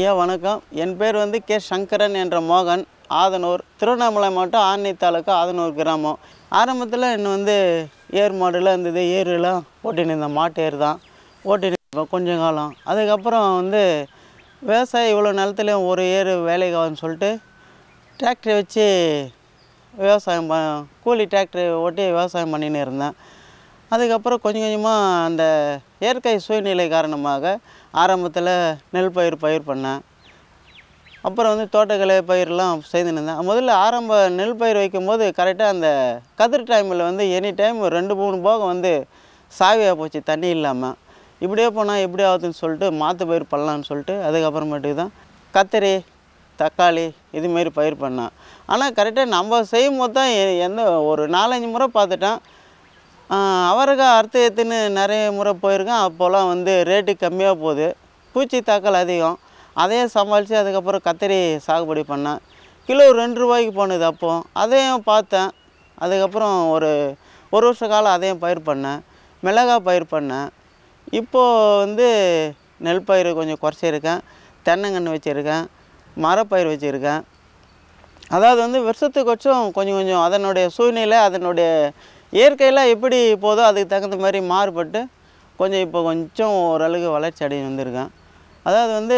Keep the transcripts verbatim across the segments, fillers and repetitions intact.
ஐயா வணக்கம். என் பேர் வந்து கே சங்கரன் என்ற மோகன். ஆதனூர், திருவண்ணாமலை மாவட்டம் ஆரணி தாலுக்கா ஆதனூர் கிராமம். ஆரம்பத்தில் இன்னும் வந்து ஏர் மாடுலாம் இருந்தது. ஏருலாம் ஓட்டின்னு இருந்தேன். மாட்டு ஏர் தான் ஓட்டின்னு இருப்பேன் கொஞ்சம் காலம். அதுக்கப்புறம் வந்து விவசாயம் இவ்வளோ நிலத்துலையும் ஒரு ஏர் வேலைக்கு ஆகும்னு சொல்லிட்டு டிராக்டரை வச்சு விவசாயம் ப கூலி டிராக்டர் ஓட்டி விவசாயம் பண்ணின்னு இருந்தேன். அதுக்கப்புறம் கொஞ்சம் கொஞ்சமாக அந்த இயற்கை சூழ்நிலை காரணமாக ஆரம்பத்தில் நெல் பயிர் பயிர் பண்ணேன். அப்புறம் வந்து தோட்டக்கலை பயிரெலாம் செய்துன்னு இருந்தேன். முதல்ல ஆரம்ப நெல் பயிர் வைக்கும்போது கரெக்டாக அந்த கதிர் டைமில் வந்து எனி டைம் ரெண்டு மூணு போகம் வந்து சாவியாக போச்சு தண்ணி இல்லாமல். இப்படியே போனால் எப்படி ஆகுதுன்னு சொல்லிட்டு மாற்று பயிர் பண்ணலான்னு சொல்லிட்டு அதுக்கப்புறமேட்டுக்கு தான் கத்திரி, தக்காளி இதுமாரி பயிர் பண்ணேன். ஆனால் கரெக்டாக நம்ம செய்யும் போது தான் எந்த ஒரு நாலஞ்சு முறை பார்த்துட்டேன். அவரைக்காய் அறுத்து ஏற்றுன்னு நிறைய முறை போயிருக்கேன். அப்போல்லாம் வந்து ரேட்டு கம்மியாக போகுது, பூச்சி தாக்கல் அதிகம். அதையே சமாளித்து அதுக்கப்புறம் கத்திரி சாகுபடி பண்ணேன். கிலோ ரெண்டு ரூபாய்க்கு போனது அப்போது. அதையும் பார்த்தேன். அதுக்கப்புறம் ஒரு ஒரு வருஷ காலம் அதையும் பயிர் பண்ணேன். மிளகாய் பயிர் பண்ணேன். இப்போது வந்து நெல் பயிர் கொஞ்சம் குறைச்சிருக்கேன். தென்னங்கன்று வச்சுருக்கேன், மரப்பயிர் வச்சுருக்கேன். அதாவது வந்து வருஷத்துக்கு கொஞ்சம் கொஞ்சம் கொஞ்சம் அதனுடைய சூழ்நிலை அதனுடைய இயற்கையில் எப்படி போதோ அதுக்கு தகுந்த மாதிரி மாறுபட்டு கொஞ்சம் இப்போ கொஞ்சம் ஓரளவுக்கு வளர்ச்சி அடைய வந்திருக்கேன். அதாவது வந்து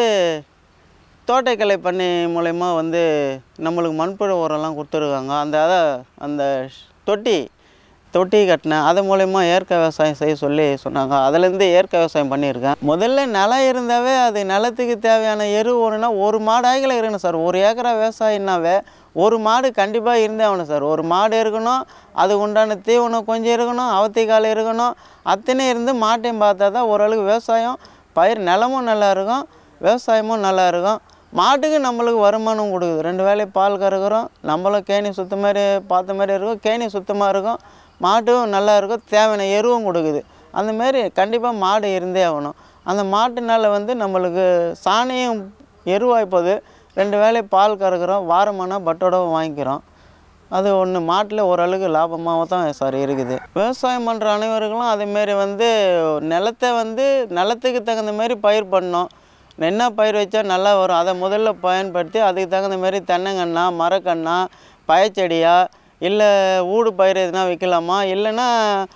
தோட்டக்கலை பண்ணை மூலயமா வந்து நம்மளுக்கு மண்புழு உரம்லாம் கொடுத்துருக்காங்க. அந்த அதை அந்த தொட்டி தொட்டி கட்டினேன். அது மூலயமா இயற்கை விவசாயம் செய்ய சொல்லி சொன்னாங்க. அதுலேருந்து இயற்கை விவசாயம் பண்ணியிருக்கேன். முதல்ல நிலம் இருந்தாவே அது நிலத்துக்கு தேவையான எரு ஒன்றுனா ஒரு மாடு ஆகில இருக்கணும் சார். ஒரு ஏக்கரா விவசாயம்னாவே ஒரு மாடு கண்டிப்பாக இருந்தே ஆகணும் சார். ஒரு மாடு இருக்கணும், அதுக்கு உண்டான தீவனம் கொஞ்சம் இருக்கணும், அவத்திக்கால் இருக்கணும். அத்தனை இருந்து மாட்டையும் பார்த்தா தான் ஓரளவுக்கு விவசாயம் பயிர் நிலமும் நல்லா இருக்கும், விவசாயமும் நல்லா இருக்கும். மாட்டுக்கு நம்மளுக்கு வருமானம் கொடுக்குது. ரெண்டு வேலையை பால் கறக்குறோம், நம்மளும் கேணி சுத்த மாதிரி பார்த்த மாதிரி இருக்கும், கேணி சுத்தமாக இருக்கும், மாட்டும் நல்லா இருக்கும், தேவையான எருவும் கொடுக்குது. அந்தமாரி கண்டிப்பாக மாடு இருந்தே ஆகணும். அந்த மாட்டுனால் வந்து நம்மளுக்கு சாணியும் எருவாய்ப்போது. ரெண்டு வேலை பால் கறக்குறோம், வாரமானால் பட்டோடவும் வாங்கிக்கிறோம். அது ஒன்று மாட்டில் ஓரளவுக்கு லாபமாக தான் சார் இருக்குது. விவசாயம் பண்ணுற அனைவர்களும் அதேமாரி வந்து நிலத்தை வந்து நிலத்துக்கு தகுந்த மாதிரி பயிர் பண்ணணும். என்ன பயிர் வச்சா நல்லா வரும் அதை முதல்ல பயன்படுத்தி அதுக்கு தகுந்த மாதிரி தென்னங்கன்னா, மரக்கன்னா, பயச்செடியா, இல்லை ஊடு பயிர் எதுனா வைக்கலாமா, இல்லைன்னா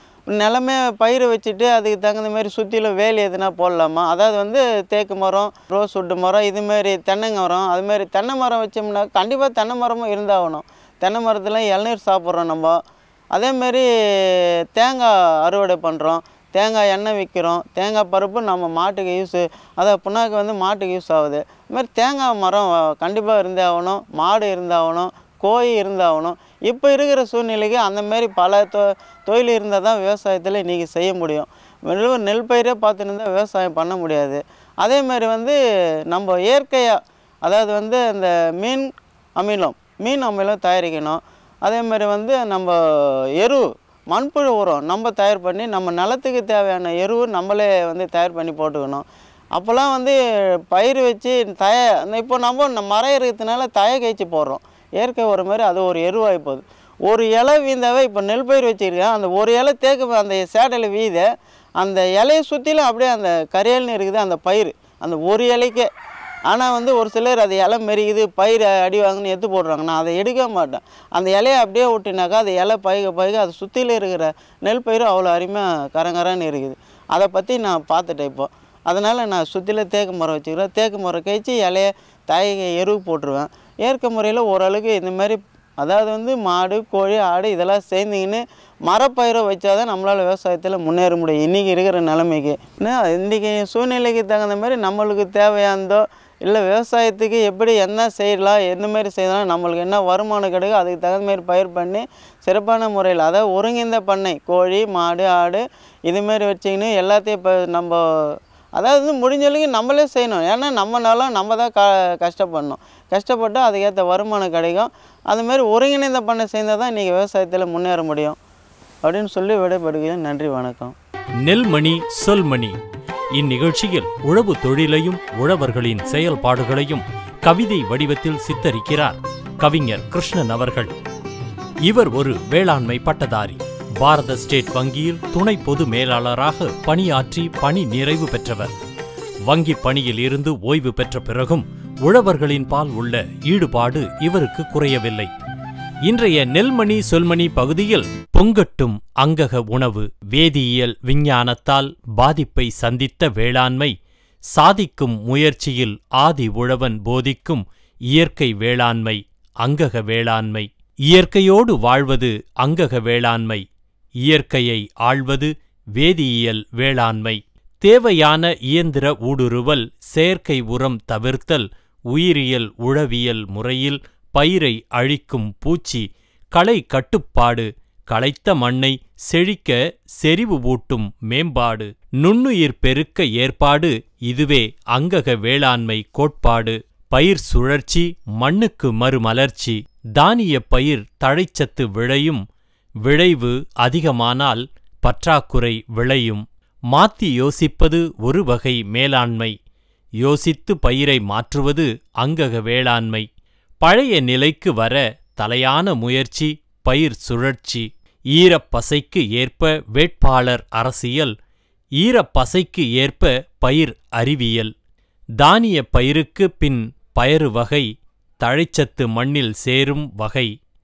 நிலமே பயிர் வச்சுட்டு அதுக்கு தகுந்த மாதிரி சுற்றிலும் வேலி எதுனா போடலாமா. அதாவது வந்து தேக்கு மரம், ரோஸ் வுட்டு மரம், இதுமாரி தென்னை மரம், அதுமாரி தென்னை மரம் வச்சோம்னா கண்டிப்பாக தென்னை மரமும் இருந்தாகணும். தென்னை மரத்தில் இளநீர் சாப்பிட்றோம் நம்ம. அதேமாரி தேங்காய் அறுவடை பண்ணுறோம், தேங்காய் எண்ணெய் விற்கிறோம், தேங்காய் பருப்பு நம்ம மாட்டுக்கு யூஸு, அதை புண்ணாக்கு வந்து மாட்டுக்கு யூஸ் ஆகுது. இதுமாதிரி தேங்காய் மரம் கண்டிப்பாக இருந்தே ஆகணும், மாடு இருந்தாகணும், கோழி இருந்தாகணும். இப்போ இருக்கிற சூழ்நிலைக்கு அந்தமாரி பல தொ தொழில் இருந்தால் தான் விவசாயத்தில் இன்றைக்கி செய்ய முடியும். வெறும் நெல் பயிரே பார்த்துன்னு இருந்தால் விவசாயம் பண்ண முடியாது. அதேமாதிரி வந்து நம்ம இயற்கையாக அதாவது வந்து அந்த மீன் அமிலம் மீன் அமிலம் தயாரிக்கணும். அதேமாதிரி வந்து நம்ம எரு மண்புழு உரம் நம்ம தயார் பண்ணி நம்ம நிலத்துக்கு தேவையான எருவு நம்மளே வந்து தயார் பண்ணி போட்டுக்கணும். அப்போல்லாம் வந்து பயிர் வச்சு தய இப்போ நம்ம மரம் இருக்கிறதுனால தய கழிச்சு போடுறோம். இயற்கை ஒரு மாதிரி அது ஒரு எருவாகி போகுது. ஒரு இலை வீழ்ந்தாவே இப்போ நெல் பயிர் வச்சுருக்கேன், அந்த ஒரு இலை தேக்கு அந்த சேடையில் வீத அந்த இலையை சுற்றிலும் அப்படியே அந்த கரியல்னு இருக்குது அந்த பயிர் அந்த ஒரு இலைக்கே. ஆனால் வந்து ஒரு சிலர் அது இலை மெரிக்குது பயிர் அடி வாங்கன்னு எடுத்து போடுறாங்க. நான் அதை எடுக்க மாட்டேன். அந்த இலையை அப்படியே விட்டினாக்கா அது இலை பயிக பயிக அது சுற்றிலும் இருக்கிற நெல் பயிரும் அவ்வளோ அருமையாக கரங்கரான்னு இருக்குது. அதை பற்றி நான் பார்த்துட்டேன் இப்போது. அதனால் நான் சுற்றிலும் தேக்கு மரம் வச்சுக்கிறேன். தேக்கு மரம் கழிச்சு இலையை தாயை எருவு போட்டுருவேன். இயற்கை முறையில் ஓரளவுக்கு இந்தமாரி அதாவது வந்து மாடு, கோழி, ஆடு இதெல்லாம் சேர்ந்திங்கன்னு மரப்பயிரை வச்சா தான் நம்மளால் விவசாயத்தில் முன்னேற முடியும் இன்றைக்கி இருக்கிற நிலைமைக்கு. ஏன்னா இன்றைக்கி சூழ்நிலைக்கு தகுந்த மாதிரி நம்மளுக்கு தேவையானதோ இல்லை விவசாயத்துக்கு எப்படி என்ன செய்யலாம், எந்தமாரி செய்யலாம், நம்மளுக்கு என்ன வருமானம் கிடைக்கும் அதுக்கு தகுந்த மாதிரி பயிர் பண்ணி சிறப்பான முறையில் அதாவது ஒருங்கிணைந்த பண்ணை கோழி, மாடு, ஆடு இதுமாரி வச்சிங்கன்னு எல்லாத்தையும் இப்போ நம்ம அதாவது முடிஞ்ச அளவுக்கு நம்மளே செய்யணும். ஏன்னா நம்ம நாளும் நம்ம தான் க கஷ்டப்படணும். கஷ்டப்பட்டால் அதுக்கேற்ற வருமானம் கிடைக்கும். அதுமாரி ஒருங்கிணைந்த பண்ணை செய்தால் தான் இன்றைக்கி விவசாயத்தில் முன்னேற முடியும் அப்படின்னு சொல்லி விடைபெறுகிறேன். நன்றி, வணக்கம். நெல்மணி சொல்மணி இந்நிகழ்ச்சியில் உழவு தொழிலையும் உழவர்களின் செயல்பாடுகளையும் கவிதை வடிவத்தில் சித்தரிக்கிறார் கவிஞர் கிருஷ்ணன் அவர்கள். இவர் ஒரு வேளாண்மை பட்டதாரி. பாரத ஸ்டேட் வங்கியில் துணை பொது மேலாளராக பணியாற்றி பணி நிறைவு பெற்றவர். வங்கி பணியில் இருந்து ஓய்வு பெற்ற பிறகும் உழவர்களின் பால் உள்ள ஈடுபாடு இவருக்கு குறையவில்லை. இன்றைய நெல்மணி சொல்மணி பகுதியில் பொங்கட்டும் அங்கக உணவு, வேதியியல் விஞ்ஞானத்தால் பாதிப்பை சந்தித்த வேளாண்மை, சாதிக்கும் முயற்சியில் ஆதி உழவன் போதிக்கும் இயற்கை வேளாண்மை, அங்கக வேளாண்மை. இயற்கையோடு வாழ்வது அங்கக வேளாண்மை, இயற்கையை ஆள்வது வேதியியல் வேளாண்மை. தேவையான இயந்திர ஊடுருவல், செயற்கை உரம் தவிர்த்தல், உயிரியல் உழவியல் முறையில் பயிரை அழிக்கும் பூச்சி, களை கட்டுப்பாடு, களைத்த மண்ணை செழிக்க செறிவு ஊட்டும் மேம்பாடு, நுண்ணுயிர் பெருக்க ஏற்பாடு, இதுவே அங்கக வேளாண்மை கோட்பாடு. பயிர் சுழற்சி, மண்ணுக்கு மறுமலர்ச்சி, தானிய பயிர் தழைச்சத்து விளையும், விளைவு அதிகமானால் பற்றாக்குறை விளையும். மாத்தி யோசிப்பது ஒரு வகை மேலாண்மை, யோசித்து பயிரை மாற்றுவது அங்கக வேளாண்மை. பழைய நிலைக்கு வர தலையான முயற்சி பயிர் சுழற்சி. ஈரப்பசைக்கு ஏற்ப வேட்பாளர் அரசியல், ஈரப்பசைக்கு ஏற்ப பயிர் அறிவியல். தானிய பயிருக்கு பின் பயறு வகை, தழைச்சத்து மண்ணில் சேரும் வகை.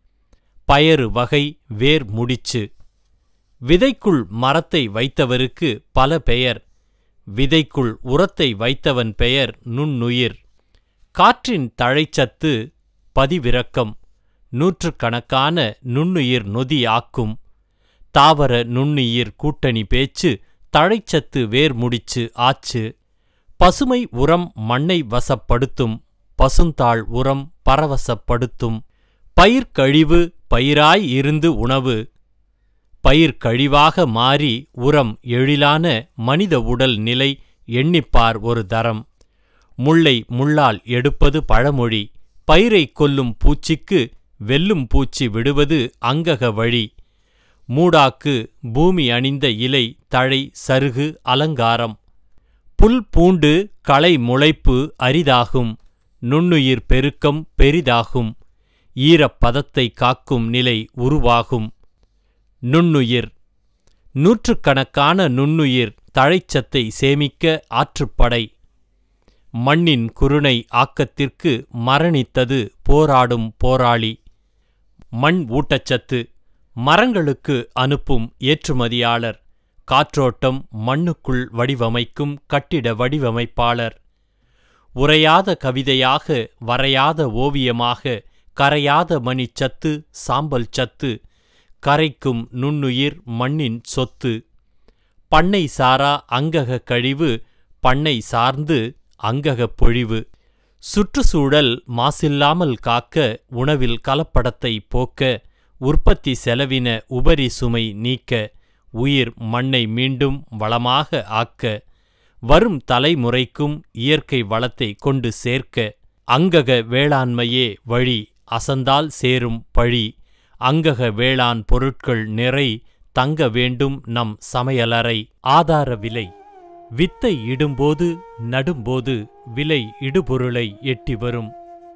பயறு வகை வேர் முடிச்சு. விதைக்குள் மரத்தை வைத்தவருக்கு பல பெயர், விதைக்குள் உரத்தை வைத்தவன் பெயர் நுண்ணுயிர். காற்றின் தழைச்சத்து பதிவிறக்கம், நூற்றுக்கணக்கான நுண்ணுயிர் நொதியாக்கும். தாவர நுண்ணுயிர் கூட்டணி பேச்சு, தழைச்சத்து வேர் முடிச்சு ஆச்சு. பசுமை உரம் மண்ணை வசப்படுத்தும், பசுந்தாள் உரம் பரவசப்படுத்தும். பயிர்க்கழிவு பயிராய் இருந்து உணவு, பயிர் கழிவாக மாறி உரம் எழிலான மனித உடல் நிலை எண்ணிப்பார் ஒரு தரம். முள்ளை முள்ளால் எடுப்பது பழமொழி, பயிரை கொல்லும் பூச்சிக்கு வெல்லும் பூச்சி விடுவது அங்கக வழி. மூடாக்கு பூமி அணிந்த இலை தழை சருகு அலங்காரம். புல் பூண்டு களை முளைப்பு அரிதாகும், நுண்ணுயிர் பெருக்கம் பெரிதாகும். ஈரப்பதத்தை காக்கும் நிலை உருவாகும். நுண்ணுயிர், நூற்றுக்கணக்கான நுண்ணுயிர் தழைச்சத்தை சேமிக்க ஆற்றுப்படை. மண்ணின் குருணை ஆக்கத்திற்கு மரணித்தது போராடும் போராளி. மண் ஊட்டச்சத்து, மரங்களுக்கு அனுப்பும் ஏற்றுமதியாளர். காற்றோட்டம் மண்ணுக்குள் வடிவமைக்கும் கட்டிட வடிவமைப்பாளர். உரையாத கவிதையாக, வரையாத ஓவியமாக, கரையாத மணிச்சத்து சாம்பல் சத்து. கரைக்கும் நுண்ணுயிர் மண்ணின் சொத்து. பண்ணை சாரா அங்கக கழிவு, பண்ணை சார்ந்து அங்ககப் பொழிவு. சுற்றுச்சூழல் மாசில்லாமல் காக்க, உணவில் கலப்படத்தை போக்க, உற்பத்தி செலவின உபரி சுமை நீக்க, உயிர் மண்ணை மீண்டும் வளமாக ஆக்க, வரும் தலைமுறைக்கும் இயற்கை வளத்தை கொண்டு சேர்க்க. அங்கக வேளாண்மையே வழி, அசந்தால் சேரும் பழி. அங்கக வேளாண் பொருட்கள் நிறை, தங்க வேண்டும் நம் சமையலறை. ஆதார விலை, வித்தை இடும்போது நடும்போது விலை இடுபொருளை எட்டி வரும்.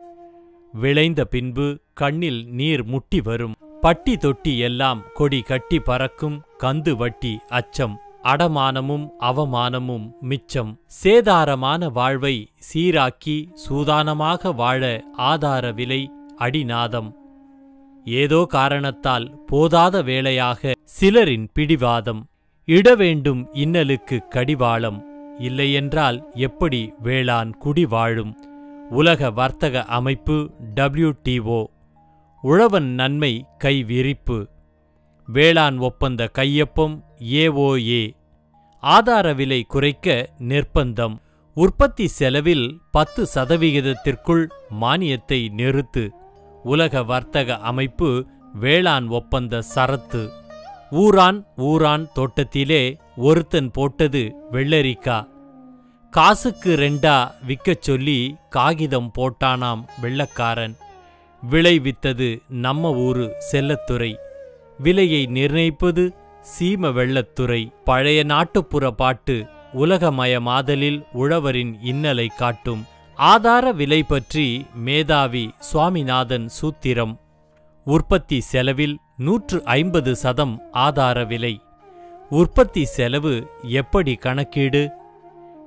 விளைந்த பின்பு கண்ணில் நீர் முட்டி வரும். பட்டி தொட்டி எல்லாம் கொடி கட்டி பறக்கும், கந்து வட்டி அச்சம். அடமானமும் அவமானமும் மிச்சம். சேதாரமான வாழ்வை சீராக்கி சூதானமாக வாழ ஆதார விலை அடிநாதம். ஏதோ காரணத்தால் போதாத வேளையாக சிலரின் பிடிவாதம். இடவேண்டும் இன்னலுக்கு கடிவாளம், இல்லையென்றால் எப்படி வேளாண் குடி வாழும். உலக வர்த்தக அமைப்பு டபிள்யூ டி ஓ. உழவன் நன்மை கை விரிப்பு. வேளாண் ஒப்பந்த கையொப்பம் ஏ ஓ ஏ. ஆதார விலை குறைக்க நிர்பந்தம். உற்பத்தி செலவில் பத்து சதவிகிதத்திற்குள் மானியத்தை நிறுத்து. உலக வர்த்தக அமைப்பு வேளாண் ஒப்பந்த சரத்து. ஊரான் ஊரான் தோட்டத்திலே ஒருத்தன் போட்டது வெள்ளரிக்கா. காசுக்கு ரெண்டா விக்கச் சொல்லி காகிதம் போட்டானாம் வெள்ளக்காரன். விளைவித்தது நம்ம ஊரு செல்லத்துறை. விலையை நிர்ணயிப்பது சீம வெள்ளத்துறை. பழைய நாட்டுப்புற பாட்டு உலகமயமாதலில் உழவரின் இன்னலை காட்டும். ஆதார விலை பற்றி மேதாவி சுவாமிநாதன் சூத்திரம். உற்பத்தி செலவில் நூற்று ஐம்பது சதம் ஆதார விலை. உற்பத்தி செலவு எப்படி கணக்கீடு?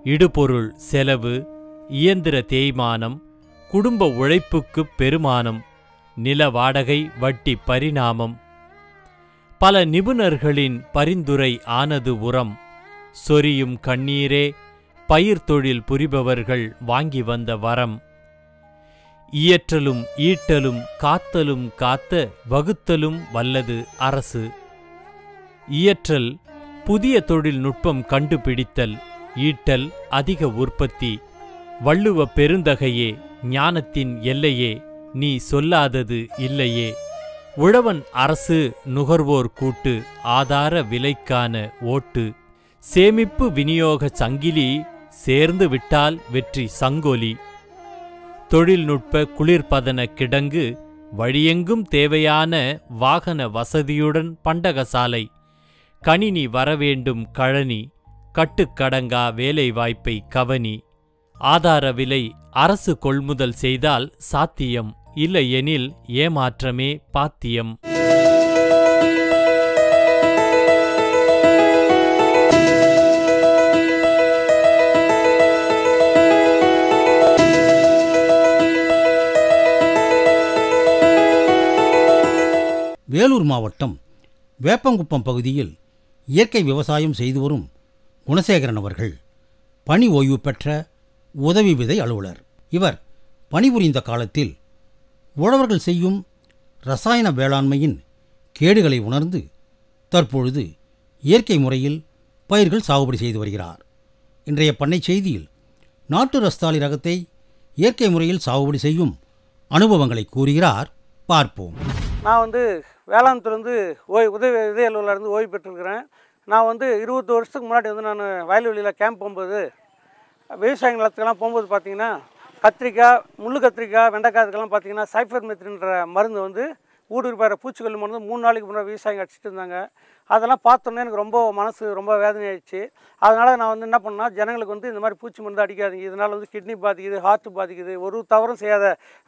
இடுபொருள் செலவு, இயந்திர தேய்மானம், குடும்ப உழைப்புக்குப் பெருமானம், நில வாடகை வட்டி பரிணாமம். பல நிபுணர்களின் பரிந்துரை ஆனது உரம். சொரியும் கண்ணீரே பயிர் தொழில் புரிபவர்கள் வாங்கி வந்த வரம். இயற்றலும் ஈட்டலும் காத்தலும் காத்த வகுத்தலும் வல்லது அரசு. இயற்றல் புதிய தொழில்நுட்பம் கண்டுபிடித்தல், ஈட்டல் அதிக உற்பத்தி. வள்ளுவ பெருந்தகையே ஞானத்தின் எல்லையே, நீ சொல்லாதது இல்லையே. உழவன் அரசு நுகர்வோர் கூட்டு, ஆதார விலைக்கான ஓட்டு. சேமிப்பு விநியோக சங்கிலி, சேர்ந்து விட்டால் வெற்றி சங்கொலி. தொழில்நுட்ப குளிர்பதன கிடங்கு, வழியெங்கும் தேவையான வாகன வசதியுடன் பண்டகசாலை. கணினி வரவேண்டும் கழனி, கட்டுக்கடங்கா வேலைவாய்ப்பை கவனி. ஆதார விலை அரசு கொள்முதல் செய்தால் சாத்தியம், இல்லையெனில் ஏமாற்றமே பாத்தியம். வேலூர் மாவட்டம் வேப்பங்குப்பம் பகுதியில் இயற்கை விவசாயம் செய்து வரும் குணசேகரன் அவர்கள் பணி ஓய்வு பெற்ற உதவி விதை அலுவலர். இவர் பணிபுரிந்த காலத்தில் உழவர்கள் செய்யும் இரசாயன வேளாண்மையின் கேடுகளை உணர்ந்து தற்பொழுது இயற்கை முறையில் பயிர்கள் சாகுபடி செய்து வருகிறார். இன்றைய பண்ணை செய்தியில் நாட்டு ரஸ்தாளி ரகத்தை இயற்கை முறையில் சாகுபடி செய்யும் அனுபவங்களை கூறுகிறார். பார்ப்போம். நான் வந்து வேளாண்துறைந்து ஓய் உதவி விதை அலுவலர்லேருந்து ஓய்வு பெற்றிருக்கிறேன். நான் வந்து இருபது வருஷத்துக்கு முன்னாடி வந்து நான் வயல்வெளியில் கேம்ப் போகும்போது விவசாய நிலத்துக்கெல்லாம் போகும்போது பார்த்திங்கன்னா கத்திரிக்காய், முள்ளு கத்திரிக்காய், வெண்டைக்காய் இதுக்கெல்லாம் பார்த்திங்கன்னா சைஃபர் மெத்ரின்ற மருந்து வந்து ஊடுருப்பார பூச்சிக்கொல்லி மருந்து மூணு நாளைக்கு முன்னாடி விவசாயிங்க அடிச்சுட்டு இருந்தாங்க. அதெல்லாம் பார்த்தோன்னே எனக்கு ரொம்ப மனசு ரொம்ப வேதனை ஆயிடுச்சு. அதனால் நான் வந்து என்ன பண்ணால் ஜனங்களுக்கு வந்து இந்த மாதிரி பூச்சி மருந்து அடிக்காதீங்க, இதனால் வந்து கிட்னி பாதிக்குது, ஹார்ட்டு பாதிக்குது, ஒரு தவறும் செய்யாத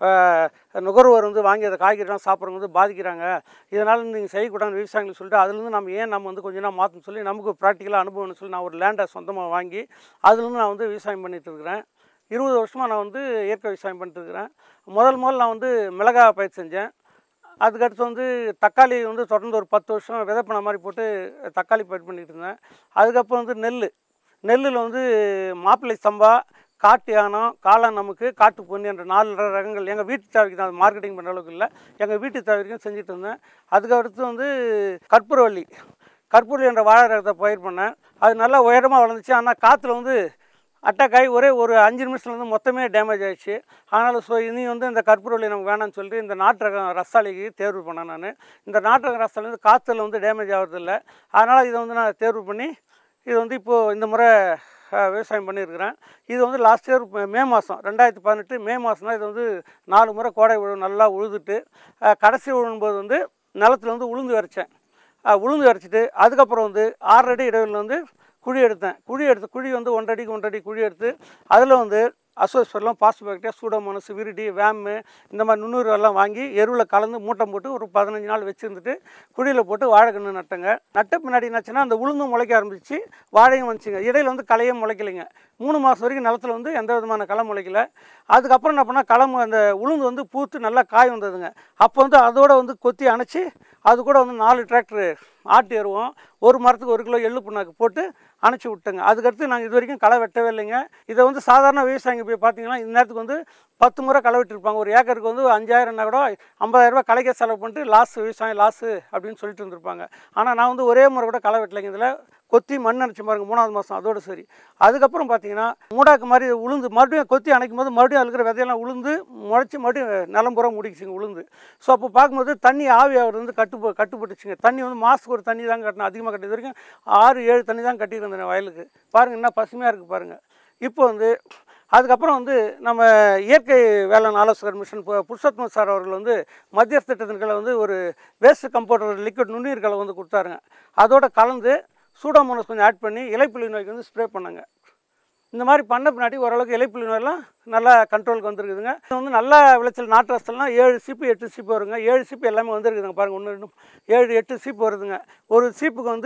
நுகர்வோர் வந்து வாங்கி அதை காய்கறிலாம் சாப்பிட்றவங்க வந்து பாதிக்கிறாங்க, இதனால் நீங்கள் செய்யக்கூடாதுன்னு விவசாயிகளுக்கு சொல்லிட்டு அதுலேருந்து நம்ம ஏன் நம்ம வந்து கொஞ்சம் நாள் மாற்றணும்னு சொல்லி நமக்கு ப்ராக்டிக்கலாக அனுபவம்னு சொல்லி நான் ஒரு லேண்டை சொந்தமாக வாங்கி அதுலேருந்து நான் வந்து விவசாயம் பண்ணிகிட்டு இருக்கிறேன். இருபது வருஷமாக நான் வந்து இயற்கை விவசாயம் பண்ணிட்டு இருக்கிறேன். முதல் முதல் நான் வந்து மிளகாய் பயிர் செஞ்சேன். அதுக்கடுத்து வந்து தக்காளி வந்து தொடர்ந்து ஒரு பத்து வருஷம் விதைப்பன மாதிரி போட்டு தக்காளி பயிர் பண்ணிகிட்டு இருந்தேன். அதுக்கப்புறம் வந்து நெல் நெல்லில் வந்து மாப்பிள்ளை சம்பா, காட்டு யானம், காளான் நமக்கு, காட்டு பொன்னி என்ற நாலு ரகங்கள் எங்கள் வீட்டு தேவைக்கு தான், மார்க்கெட்டிங் பண்ணுற அளவுக்கு இல்லை, எங்கள் வீட்டு தேவைக்கும் செஞ்சுட்டு இருந்தேன். அதுக்கடுத்து வந்து கற்பூரவள்ளி கற்பூரவள்ளி என்ற வாழை ரகத்தை பயிர் பண்ணேன். அது நல்லா உயரமாக வளர்ந்துச்சு. ஆனால் காற்றுல வந்து அட்டாக் ஆகி ஒரே ஒரு அஞ்சு நிமிஷத்துல வந்து மொத்தமே டேமேஜ் ஆகிடுச்சு. அதனால் ஸோ இனி வந்து இந்த கற்பூரவள்ளி நமக்கு வேணான்னு சொல்லிட்டு இந்த நாட்டு ரகம் ரஸ்தாளிக்கு தேர்வு பண்ணேன். நான் இந்த நாட்டு ரகம் ரஸ்தாளி வந்து காற்றுல வந்து டேமேஜ் ஆகிறதில்ல. அதனால் இதை வந்து நான் தேர்வு பண்ணி இது வந்து இப்போது இந்த முறை விவசாயம் பண்ணியிருக்கிறேன். இது வந்து லாஸ்ட் இயர் மே மாதம் ரெண்டாயிரத்தி பதினெட்டு மே மாதம் தான் இது வந்து நாலு முறை கோடை உழவு நல்லா உழுதுட்டு கடைசி உழும்போது வந்து நிலத்தில் வந்து உளுந்து வரைச்சேன். உளுந்து வரைச்சிட்டு அதுக்கப்புறம் வந்து ஆறு அடி இடைவெளியில் வந்து குழி எடுத்தேன். குழி எடுத்து குழி வந்து ஒன்றடிக்கு ஒன்றடி குழி எடுத்து அதில் வந்து அசோஸ்பெர்லாம், பாஸ்போபாக்டீரியா, சூடோமோனஸ், விரிடி, வேம்மு இந்த மாதிரி நுண்ணுயிரெல்லாம் வாங்கி எருவில் கலந்து மூட்டை போட்டு ஒரு பதினஞ்சு நாள் வச்சுருந்துட்டு குழியில் போட்டு வாழைக்கன்று நட்டுங்க. நட்ட பின்னாடி என்னாச்சுன்னா அந்த உளுந்தும் முளைக்க ஆரம்பிச்சு, வாழையும் வந்துச்சுங்க. இடையில் வந்து களையும் முளைக்கலைங்க. மூணு மாதம் வரைக்கும் நிலத்தில் வந்து எந்த விதமான களை முளைக்கல. அதுக்கப்புறம் என்ன பண்ணால் களம் அந்த உளுந்து வந்து பூத்து நல்லா காய் வந்ததுங்க. அப்போ வந்து அதோடு வந்து கொத்தி அணைச்சி அது கூட வந்து நாலு டிராக்டரு ஆட்டு எருவோம், ஒரு மரத்துக்கு ஒரு கிலோ எள்ளு புண்ணாக்கு போட்டு அணைச்சி விட்டுங்க. அதுக்கடுத்து நாங்கள் இது வரைக்கும் களை வெட்டவே இல்லைங்க. இதை வந்து சாதாரண விவசாயிங்க போய் பார்த்தீங்கன்னா இந்த நேரத்துக்கு வந்து பத்து முறை களை வெட்டிருப்பாங்க. ஒரு ஏக்கருக்கு வந்து அஞ்சாயிரம்னா கூட ஐம்பதாயிரரூபா களைக்க செலவு பண்ணிட்டு லாஸ், விவசாயம் லாஸு அப்படின்னு சொல்லிட்டு இருந்திருப்பாங்க. ஆனால் நான் வந்து ஒரே முறை கூட களை வெட்டலைங்க. இதில் கொத்தி மண் அணைச்சி பாருங்கள், மூணாவது மாதம் அதோடு சரி. அதுக்கப்புறம் பார்த்தீங்கன்னா மூடாக்கு மாதிரி உளுந்து மறுபடியும் கொத்தி அணைக்கும் போது மறுபடியும் அதுக்கிற விதையெல்லாம் உளுந்து முளைச்சி மறுபடியும் நிலம்புற முடிக்குச்சுங்க உளுந்து. ஸோ அப்போ பார்க்கும்போது தண்ணி ஆவி ஆகிறது வந்து கட்டு கட்டுப்பட்டுச்சுங்க. தண்ணி வந்து மாதத்துக்கு ஒரு தண்ணி தான் கட்டணும், அதிகமாக கட்டிது வரைக்கும் ஆறு ஏழு தண்ணி தான் கட்டியிருந்தேன் வயலுக்கு. பாருங்கள் என்ன பசுமையாக இருக்குது பாருங்கள். இப்போ வந்து அதுக்கப்புறம் வந்து நம்ம இயற்கை வேளாண் ஆலோசகர் மிஷன் புருஷோத்தம சார் அவர்கள் வந்து மத்தியஸ்த திட்டத்தின் கீழே வந்து ஒரு வேஸ்ட் கம்போட்டர் லிக்விட் நுண்ணுயிர் கலவை வந்து கொடுத்தாருங்க. அதோட கலந்து சூடோமோனஸ் கொஞ்சம் ஆட் பண்ணி இலைப்புள்ளி நோய்க்கு வந்து ஸ்ப்ரே பண்ணாங்க. இந்த மாதிரி பண்ண பின்னாடி ஓரளவுக்கு இலைப்புள்ளி நோயெல்லாம் நல்லா கண்ட்ரோலுக்கு வந்துருக்குதுங்க. இது வந்து நல்ல விளைச்சல் நாட்டு ரசத்தெல்லாம் ஏழு சீப்பு எட்டு சீப்பு வருங்க. ஏழு சீப்பு எல்லாமே வந்துருக்குதுங்க பாருங்கள். ஒன்று ரெண்டு ஏழு எட்டு சீப்பு வருதுங்க. ஒரு சீப்புக்கு வந்து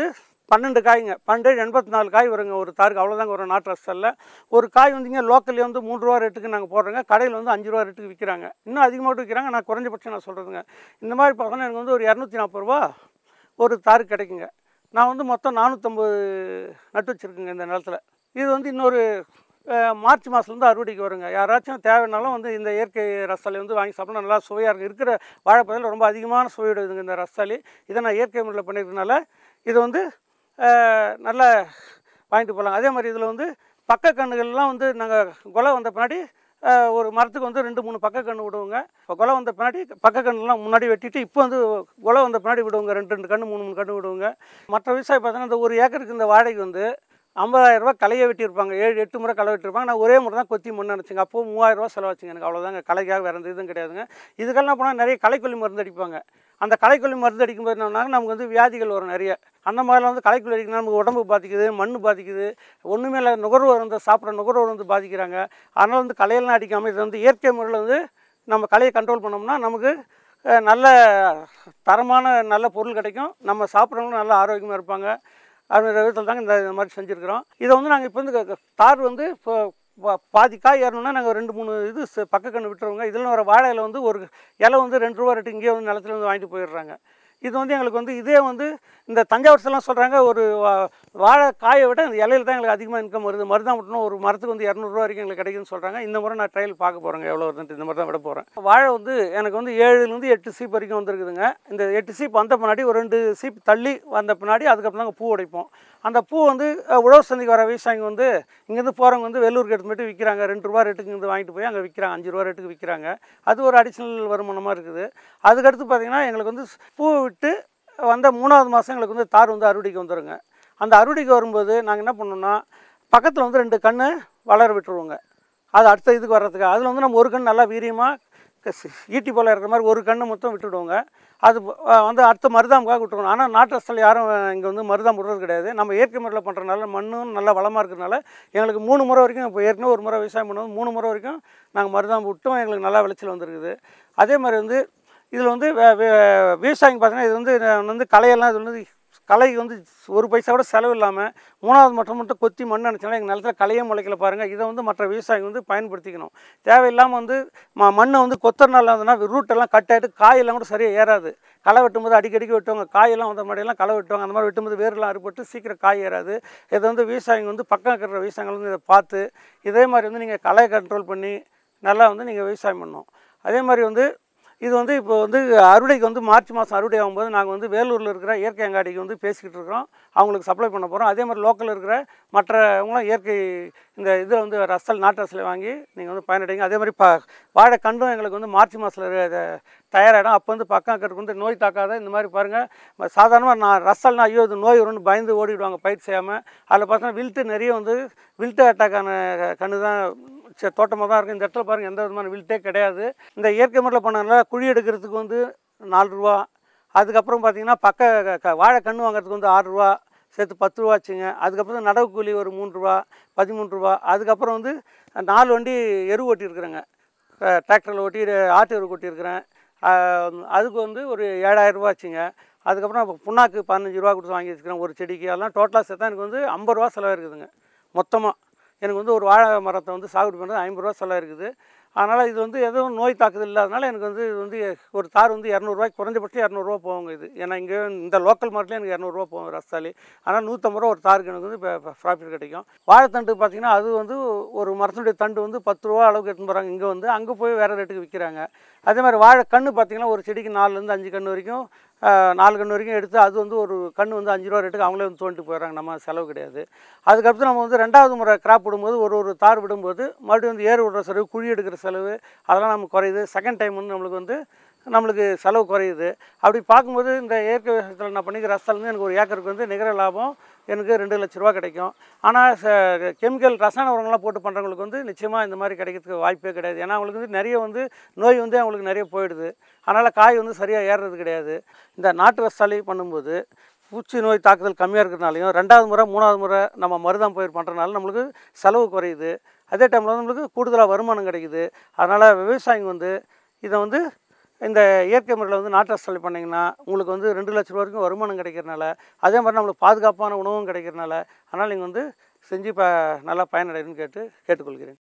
பன்னெண்டு காய்ங்க, பன்னெண்டு எண்பத்தி நாலு காய் வருங்க ஒரு தாருக்கு, அவ்வளோதாங்க ஒரு நாட்டு ரஸ்தாலில். ஒரு காய் வந்துங்க லோக்கல்லே வந்து மூன்று ரூபா ரேட்டுக்கு நாங்கள் போடுறோங்க, கடையில் வந்து அஞ்சு ரூபா ரேட்டுக்கு விற்கிறாங்க, இன்னும் அதிகமாக விற்கிறாங்க. நான் குறைஞ்சபட்சம் நான் சொல்கிறதுங்க. இந்த மாதிரி பார்த்தோன்னா எனக்கு வந்து ஒரு இரநூத்தி நாற்பது ரூபா ஒரு தாருக்கு கிடைக்குங்க. நான் வந்து மொத்தம் நானூற்றம்பது நட்டு வச்சுருக்குங்க இந்த நிலத்தில். இது வந்து இன்னொரு மார்ச் மாதத்துலேருந்து அறுவடைக்கு வருங்க. யாராச்சும் தேவைனாலும் வந்து இந்த இயற்கை ரஸ்தாளி வந்து வாங்கி சாப்பிட்டா நல்லா சுவையாக இருக்குது. இருக்கிற வாழைப்பழத்தில் ரொம்ப அதிகமான சுவையுடையதுங்க இந்த ரஸ்தாளி. இதை நான் இயற்கை முறையில் பண்ணியிருக்கனால இது வந்து நல்லா வாங்கிட்டு போகலாம். அதே மாதிரி இதில் வந்து பக்க கன்றுகள்லாம் வந்து நாங்கள் கொலை வந்த பின்னாடி ஒரு மரத்துக்கு வந்து ரெண்டு மூணு பக்க கன்று விடுவோங்க. இப்போ கொலை வந்த பின்னாடி பக்க கன்றுலாம் முன்னாடி வெட்டிட்டு இப்போ வந்து கொலை வந்த பின்னாடி விடுவோங்க. ரெண்டு ரெண்டு கன்று மூணு மூணு கன்று விடுவோங்க. மற்ற விவசாயி பார்த்தீங்கன்னா இந்த ஒரு ஏக்கருக்கு இந்த வாடகைக்கு வந்து ஐம்பதாயிரம் ரூபா களையை வெட்டியிருப்பாங்க. ஏழு எட்டு முறை களை வெட்டியிருப்பாங்க. நான் ஒரே முறை தான் கொத்தி மண் நினச்சிங்க. அப்போது மூவாயிரம் ரூபா செலவாச்சுங்க எனக்கு. அவ்வளோதாங்க. களைக்காக வேறு எந்த இதுவும் கிடையாதுங்க. இதுக்கெல்லாம் போனால் நிறைய களைக்கொல்லி மருந்து அடிப்பாங்க. அந்த களைக்கொல்லி மருந்து அடிக்கும்போது என்னன்னா நமக்கு வந்து வியாதிகள் வரும் நிறைய. அந்த மாதிரிலாம் வந்து களைக்கொல்லி அடிக்கணும் நமக்கு உடம்பு பாதிக்குது, மண் பாதிக்குது, ஒன்றுமே இல்லை. நுகர்வோர் வந்து சாப்பிட்ற நுகர்வோர் வந்து பாதிக்கிறாங்க. அதனால் வந்து களையெல்லாம் அடிக்காமல் இது வந்து இயற்கை முறையில் வந்து நம்ம களையை கண்ட்ரோல் பண்ணோம்னா நமக்கு நல்ல தரமான நல்ல பொருள் கிடைக்கும். நம்ம சாப்பிட்றவங்களும் நல்ல ஆரோக்கியமாக இருப்பாங்க. அது விதத்தில் தாங்க இந்த இந்த மாதிரி செஞ்சுருக்கிறோம். இதை வந்து நாங்கள் இப்போ வந்து தார் வந்து இப்போ பாதி காய் ஏறணும்னா நாங்கள் ரெண்டு மூணு இது பக்க கன்று விட்டுருவோங்க. இதில் வர வாழை இலை வந்து ஒரு இலை வந்து ரெண்டு ரூபா ரேட்டு இங்கேயே வந்து நிலத்துல வந்து வாங்கிட்டு போயிடுறாங்க. இது வந்து எங்களுக்கு வந்து இதே வந்து இந்த தஞ்சாவூர் எல்லாம் சொல்கிறாங்க ஒரு வாழை காயை விட இந்த இலையில தான் எங்களுக்கு அதிகமாக இன்கம் வருது. மருதம் மட்டும் ஒரு மரத்துக்கு வந்து இரநூறுவா வரைக்கும் எங்களுக்கு கிடைக்குதுன்னு சொல்கிறாங்க. இந்த முறை நான் ட்ரையல் பார்க்க போகிறேங்க எவ்வளோ வருதுன்ட்டு. இந்த மாதிரி தான் விட போகிறேன். வாழை வந்து எனக்கு வந்து ஏழுலேருந்து எட்டு சீப் வரைக்கும் வந்துருக்குதுங்க. இந்த எட்டு சீப் வந்த பின்னாடி ஒரு ரெண்டு சீப் தள்ளி வந்த பின்னாடி அதுக்கப்புறம் தாங்க பூ உடைப்போம். அந்த பூ வந்து உழவு சந்தைக்கு வர விவசாயிங்க வந்து இங்கேருந்து போகிறவங்க வந்து வெள்ளூருக்கு எடுத்து மட்டும் விற்கிறாங்க. ரெண்டு ரூபா ரேட்டுக்கு இருந்து வாங்கிட்டு போய் அங்கே விற்கிறாங்க. அஞ்சு ரூபா ரேட்டுக்கு விற்கிறாங்க. அது ஒரு அடிஷ்னல் வருமானமாக இருக்குது. அதுக்கடுத்து பார்த்திங்கன்னா எங்களுக்கு வந்து பூ விட்டு வந்த மூணாவது மாதம் எங்களுக்கு வந்து தார் வந்து அறுவடைக்கு வந்துடுங்க. அந்த அறுவடைக்கு வரும்போது நாங்கள் என்ன பண்ணோம்னா பக்கத்தில் வந்து ரெண்டு கன்று வளர விட்டுருவோங்க. அது அடுத்த இதுக்கு வர்றதுக்கு அதில் வந்து நம்ம ஒரு கன்று நல்லா வீரியமாக ஈட்டி போல் இருக்கிற மாதிரி ஒரு கன்று மொத்தம் விட்டுடுவோங்க. அது வந்து அடுத்த மருதாமுக்காக விட்டுருவோம். ஆனால் நாட்டு ரஸ்தால் யாரும் இங்கே வந்து மருதாம் விடுறது கிடையாது. நம்ம இயற்கை முறையில் பண்ணுறதுனால மண்ணும் நல்லா வளமாக இருக்கிறதுனால எங்களுக்கு மூணு முறை வரைக்கும் இப்போ ஏற்கனவே ஒரு முறை விவசாயம் பண்ணுவோம். மூணு முறை வரைக்கும் நாங்கள் மருதாம் விட்டும் எங்களுக்கு நல்லா விளைச்சல் வந்துருக்குது. அதே மாதிரி வந்து இதில் வந்து விவசாயிங்க பார்த்தீங்கன்னா இது வந்து வந்து களையெல்லாம் இது வந்து களைக்கு வந்து ஒரு பைசா கூட செலவு இல்லாமல் மூணாவது மட்டும் மட்டும் கொத்தி மண் நினச்சாலும் எங்கள் நிலத்தில் களையே முளைக்கல பாருங்கள். இதை வந்து மற்ற விவசாயிங்க வந்து பயன்படுத்திக்கணும். தேவையில்லாமல் வந்து ம மண்ணை வந்து கொத்தறனால வந்துன்னா ரூட்டெல்லாம் கட் ஆகிட்டு காயெல்லாம் கூட சரியாக ஏறாது. களை வெட்டும்போது அடிக்கடிக்கு வெட்டுவாங்க. காயெல்லாம் வந்த மாதிரியெல்லாம் களை வெட்டுவாங்க. அந்த மாதிரி வெட்டும்போது வேரெல்லாம் அறுபட்டு சீக்கிரம் காய் ஏறாது. இதை வந்து விவசாயிங்க வந்து பக்கம் இருக்கிற விவசாயிகள் வந்து இதை பார்த்து இதே மாதிரி வந்து நீங்கள் களையை கண்ட்ரோல் பண்ணி நல்லா வந்து நீங்கள் விவசாயம் பண்ணணும். அதே மாதிரி வந்து இது வந்து இப்போ வந்து அறுவடைக்கு வந்து மார்ச் மாதம் அறுவடை ஆகும்போது நாங்கள் வந்து வேலூரில் இருக்கிற இயற்கை அங்காடிக்கு வந்து பேசிக்கிட்டு இருக்கிறோம். அவங்களுக்கு சப்ளை பண்ண போகிறோம். அதே மாதிரி லோக்கலில் இருக்கிற மற்றவங்களும் இயற்கை இந்த இதை வந்து ரஸ்தால் நாட்டு ரஸ்தாலை வாங்கி நீங்கள் வந்து பயனடைங்க. அதே மாதிரி ப வாழை கண்டும் எங்களுக்கு வந்து மார்ச் மாதத்தில் தயாராகிடும். அப்போ வந்து பக்கம் இருக்கிறதுக்கு வந்து நோய் தாக்காத இந்த மாதிரி பாருங்கள். சாதாரணமாக நான் ரஸ்தால்னா ஐயோ இது நோய் வரும்னு பயந்து ஓடிடுவாங்க பயிர் செய்யாமல். அதில் பார்த்தா வில்ட்டு நிறைய வந்து வில்ட்டு அட்டாக்கான கன்று தான் தோட்டமாக தான் இருக்குது. இந்த இடத்துல பாருங்கள் எந்த விதமான வில்ட்டே கிடையாது. இந்த இயற்கை முறையில் பண்ணனால குழி எடுக்கிறதுக்கு வந்து நாலு ரூபா. அதுக்கப்புறம் பார்த்திங்கன்னா பக்க க வாழை கன்று வாங்குறதுக்கு வந்து ஆறு ரூபா சேர்த்து பத்து ரூபா ஆச்சுங்க. அதுக்கப்புறம் நடவு கூலி ஒரு மூணு ரூபா பதிமூணு ரூபா. அதுக்கப்புறம் வந்து நாலு வண்டி எரு ஓட்டியிருக்கிறேங்க. டிராக்டரில் ஓட்டி ஆட்டு எரு ஓட்டியிருக்கிறேன். அதுக்கு வந்து ஒரு ஏழாயிரம் ரூபா ஆச்சுங்க. அதுக்கப்புறம் புண்ணாக்கு பதினஞ்சு ரூபா கொடுத்து வாங்கி வச்சுக்கிறேன் ஒரு செடிக்கு. அதெல்லாம் டோட்டலாக சேர்த்தா எனக்கு வந்து ஐம்பது ரூபா செலவு இருக்குதுங்க. மொத்தமாக எனக்கு வந்து ஒரு வாழை மரத்தை வந்து சாகுபடி பண்ணுறது ஐம்பது ரூபா செலவு இருக்குது. அதனால் இது வந்து எதுவும் நோய் தாக்குதல் இல்லாதனால எனக்கு வந்து இது வந்து ஒரு தார் வந்து இரநூறுவாய்க்கு குறைஞ்சபட்சம் இரநூறுவா போகுங்க. இது ஏன்னா இங்கே இந்த லோக்கல் மார்க்கெட்லேயே எனக்கு இரநூறுவா போகும் ரஸ்தாலி. ஆனால் நூற்றம்பது ரூபா ஒரு தாருக்கு எனக்கு வந்து இப்போ ப்ராஃபிட் கிடைக்கும். வாழைத்தண்டு பார்த்திங்கன்னா அது வந்து ஒரு மரத்தினுடைய தண்டு வந்து பத்து ரூபா அளவுக்கு எடுத்துன்னு போகிறாங்க. இங்கே வந்து அங்கே போய் வேறு ரேட்டுக்கு விற்கிறாங்க. அதே மாதிரி வாழை கன்று பார்த்திங்கன்னா ஒரு செடிக்கு நாலுலேருந்து அஞ்சு கன்று வரைக்கும் நாலு கன்று வரைக்கும் எடுத்து அது வந்து ஒரு கன்று வந்து அஞ்சு ரூபா ரேட்டுக்கு அவங்களே வந்து தோண்டிட்டு போயிடுறாங்க. நம்ம செலவு கிடையாது. அதுக்கப்புறம் நம்ம வந்து ரெண்டாவது முறை கிராப் விடும்போது ஒரு ஒரு தார் விடும்போது மறுபடியும் வந்து ஏறு விடுற செலவு குழி எடுக்கிற செலவு அதெல்லாம் நமக்கு குறையுது. செகண்ட் டைம் வந்து நம்மளுக்கு வந்து நம்மளுக்கு செலவு குறையுது. அப்படி பார்க்கும்போது இந்த இயற்கை விவசாயத்தில் நான் பண்ணிக்கிற ரஸ்தாலேருந்து எனக்கு ஒரு ஏக்கருக்கு வந்து நிகர லாபம் எனக்கு ரெண்டு லட்ச ரூபா கிடைக்கும். ஆனால் கெமிக்கல் ரசாயன உரங்கள்லாம் போட்டு பண்ணுறவங்களுக்கு வந்து நிச்சயமாக இந்த மாதிரி கிடைக்கிறதுக்கு வாய்ப்பே கிடையாது. ஏன்னா அவங்களுக்கு வந்து நிறைய வந்து நோய் வந்து அவங்களுக்கு நிறைய போயிடுது. அதனால் காய் வந்து சரியாக ஏறுறது கிடையாது. இந்த நாட்டு ரஸ்தாலி பண்ணும்போது பூச்சி நோய் தாக்குதல் கம்மியாக இருக்கிறதுனாலையும் ரெண்டாவது முறை மூணாவது முறை நம்ம மருதாம் பயிர் பண்ணுறதுனால நம்மளுக்கு செலவு குறையுது. அதே டைமில் வந்து நம்மளுக்கு கூடுதலாக வருமானம் கிடைக்குது. அதனால் விவசாயிங்க வந்து இதை வந்து இந்த இயற்கை முறையில் வந்து நாட்டு ரசலை பண்ணிங்கன்னா உங்களுக்கு வந்து ரெண்டு லட்ச ரூபா வரைக்கும் வருமானம் கிடைக்கிறனால, அதே மாதிரி நம்மளுக்கு பாதுகாப்பான உணவும் கிடைக்கிறனால, அதனால் நீங்கள் வந்து செஞ்சு ப நல்லா பயனடையணும்னு கேட்டு கேட்டுக்கொள்கிறேன்.